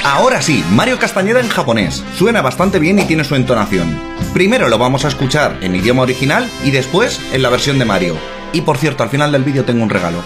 Ahora sí, Mario Castañeda en japonés. Suena bastante bien y tiene su entonación. Primero lo vamos a escuchar en idioma original y después en la versión de Mario. Y por cierto, al final del vídeo tengo un regalo.